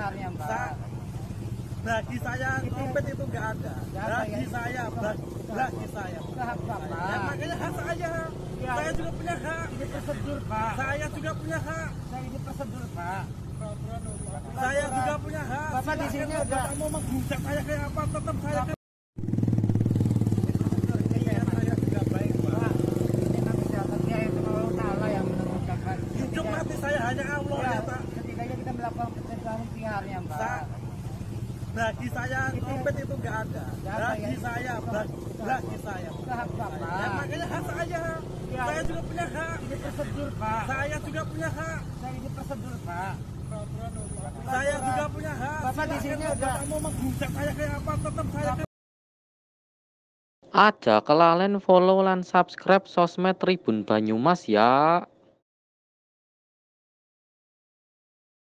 PR-nya, Mbak. Bagi saya dompet itu nggak ada. Bagi saya, bagi saya. Hak Bapak. Ya, makanya hak saya. Ya. Saya juga punya hak. Ini prosedur, Pak. Saya juga punya hak. Ini prosedur, Pak. Saya juga punya hak. Bapak di sini udah Bapak mau menghujat saya kayak apa? Tetap saya kan. Saya juga baik, Pak. Ini kan kesehatan dia yang Allah Ta'ala yang menentukan, Pak. Hidup mati saya hanya Allah ya, Pak. Ketiganya kita melakukan pencegahan PR-nya, Mbak. Bagi saya dompet itu nggak ada. Bagi saya, bagi saya. Hak Bapak. Ya, makanya hak saya. Ya. Saya juga punya hak. Ini prosedur, Pak. Saya juga punya hak. Ini prosedur, Pak. Saya juga punya hak. Bapak di sini udah Bapak mau menghujat saya kayak apa? Tetap saya kan. Aja kelalen follow lan subscribe sosmed Tribun Banyumas ya.